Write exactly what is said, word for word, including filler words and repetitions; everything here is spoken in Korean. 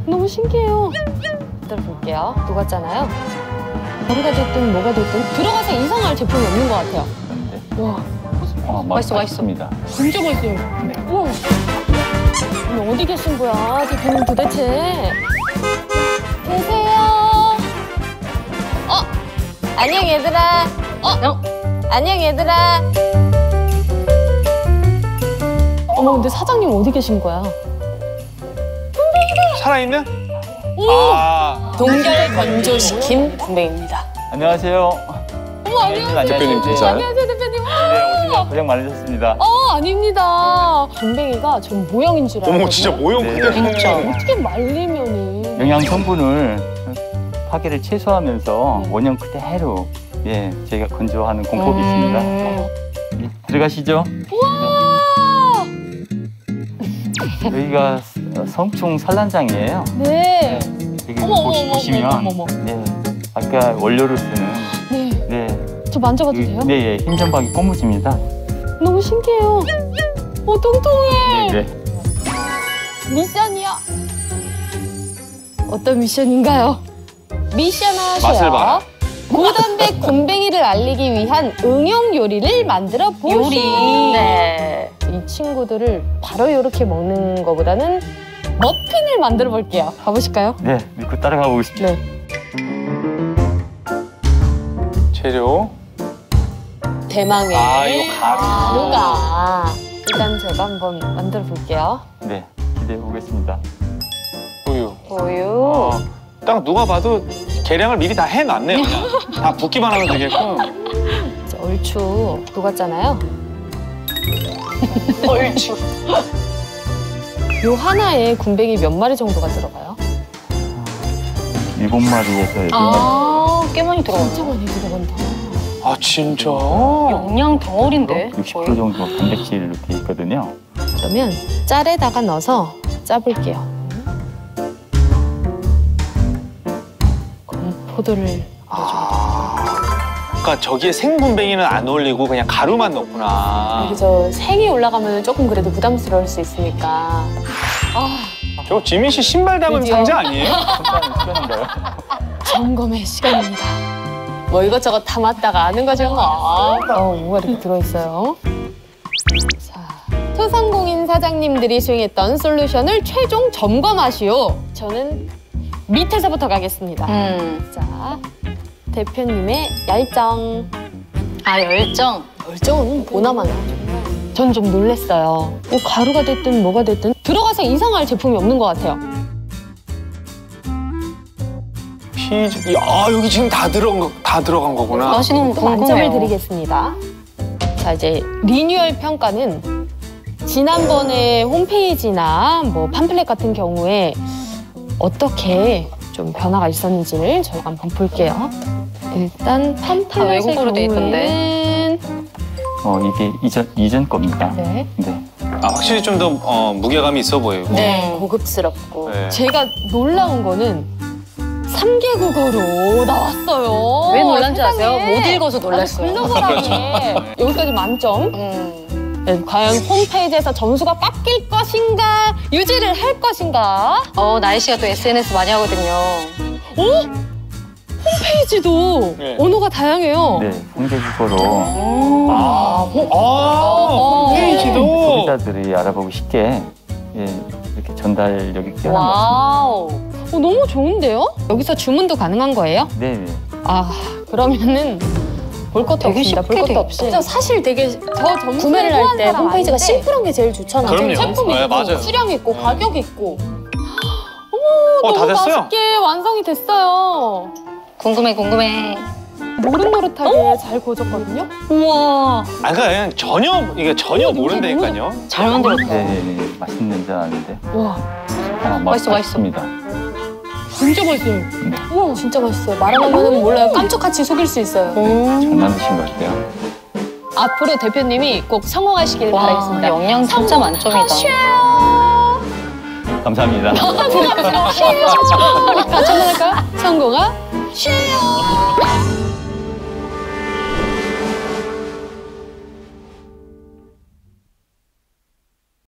너무 신기해요. 들어볼게요. 녹았잖아요. 가루가 됐든 뭐가 됐든 들어가서 이상할 제품이 없는 것 같아요. 네. 와, 어, 맛있어, 맛있습니다. 진짜 맛있어요. 네. 우와. 아니, 어디 계신 거야, 대표님 도대체? 계세요? 어? 안녕, 얘들아. 어? 어? 안녕, 얘들아. 어머, 근데 사장님 어디 계신 거야? 살아있는? 오! 아. 동결 건조시킨 군뱅이입니다. 안녕하세요. 어머, 안녕하세요. 대표님 진짜요? 안녕하세요, 대표님. 네, 오시면 고생 많으셨습니다. 어, 아닙니다. 군뱅이가 전 모형인 줄 알았거든요. 어머, 진짜 모형 네. 그대로. 진짜. 어떻게 말리면은. 영양 성분을 파괴를 최소화하면서 네. 원형 그대로 예 저희가 건조하는 공법이 음. 있습니다. 예, 들어가시죠. 우와! 여기가 성충 산란장이에요. 네. 여기 어머, 어머, 보시, 어머, 보시면 어머, 어머, 어머. 네 아까 원료로 쓰는 네. 네 저 만져봐도 돼요? 네, 예, 흰점박이 꼬무집니다. 너무 신기해요. 어, 통통해. 네, 네. 미션이요. 어떤 미션인가요? 미션 하셔요. 맛을 봐라. 고단백 군뱅이를 알리기 위한 응용 요리를 만들어 보시오. 요리. 네. 이 친구들을 바로 이렇게 먹는 것보다는 머핀을 만들어 볼게요. 가보실까요? 네, 믿고 따라가 보겠습니다. 네. 재료. 대망의 아, 이거 가루. 가루가. 일단 제가 한번 만들어 볼게요. 네, 기대해 보겠습니다. 우유. 우유. 어, 딱 누가 봐도 계량을 미리 다 해놨네요. 그냥. 다 붓기만 하면 되겠고. 이제 얼추 녹았잖아요. 얼추. 요 하나에 군뱅이 몇 마리 정도가 들어가요? 일곱 마리에서 여덟 마리. 아, 꽤 많이 들어가네. 진짜 많이 들어간다. 아, 진짜? 영양 덩어리인데. 육십 퍼센트 정도 단백질로 돼 있거든요. 그러면 짤에다가 넣어서 짜볼게요. 건포도를 아. 그러니까 저기에 생군뱅이는 안 올리고 그냥 가루만 넣구나. 그래서 생이 올라가면 조금 그래도 부담스러울 수 있으니까. 아, 저거 지민 씨 신발 담은 드디어. 상자 아니에요? 잠깐 시간인가요? 점검의 시간입니다. 뭐 이것저것 담았다가 아는 거죠 뭐. 어, 뭐가 이렇게 들어있어요. 자, 소상공인 사장님들이 수행했던 솔루션을 최종 점검하시오. 저는 밑에서부터 가겠습니다. 음. 자, 대표님의 열정. 아, 열정. 열정은 보나마나. 전 좀 놀랬어요. 뭐 가루가 됐든 뭐가 됐든 들어가서 이상할 제품이 없는 것 같아요. 피즈. 아, 여기 지금 다 들어간 거, 다 들어간 거구나. 맛이 너무 또 만점을 궁금해요. 드리겠습니다. 자, 이제 리뉴얼 평가는 지난번에 홈페이지나 뭐 팜플렛 같은 경우에 어떻게 좀 변화가 있었는지를 저희가 한번 볼게요. 일단 팜플렛의 외국어로 돼 경우에는 어 이게 이전 이전 겁니다. 네. 네. 아, 확실히 좀 더 어, 무게감이 있어 보이고. 네, 고급스럽고. 네. 제가 놀라운 거는 삼 개 국어로 나왔어요. 왜 놀란지 아세요? 세상에. 못 읽어서 놀랐어요. 아니, 글로벌하게. 여기까지 만점. 음. 네, 과연 홈페이지에서 점수가 깎일 것인가, 유지를 할 것인가? 어, 나이 씨가 또 에스엔에스 많이 하거든요. 어? 홈페이지도 네. 언어가 다양해요. 네, 공개국어로 음. 아, 호, 아, 어. 홈페이지도. 소비자들이 알아보고 쉽게 예, 이렇게 전달력이 뛰어난 것 와우. 어, 너무 좋은데요? 여기서 주문도 가능한 거예요? 같습니다. 네, 네. 아, 그러면은 볼 것도 되게 없습니다. 볼 쉽게 것도 돼 없이. 있고. 사실 되게 저 점수 구매를 할 때 홈페이지가 심플한 게 제일 좋잖아요. 그럼요. 제품 네, 있고, 맞아요. 수량 있고, 네. 가격 있고. 어, 너무 다 됐어요? 맛있게 완성이 됐어요. 궁금해, 궁금해. 노릇노릇하게 잘 구워졌거든요. 우와. 아, 그러니까 그냥 전혀, 이게 전혀 모른다니까요. 잘 만들었다. 네, 네, 네. 맛있는 냄새 나는데. 와, 아, 맛있어, 맛있어. 맛있습니다. 진짜 맛있어요. 우와, 진짜 맛있어요. 말하면 몰라요. 깜짝같이 속일 수 있어요. 잘 만드신 것 같아요. 앞으로 대표님이 꼭 성공하시길 와, 바라겠습니다. 영양 진짜 만점이다. 감사합니다. 우리 같이 한번 할까요? 성공하 쉐어.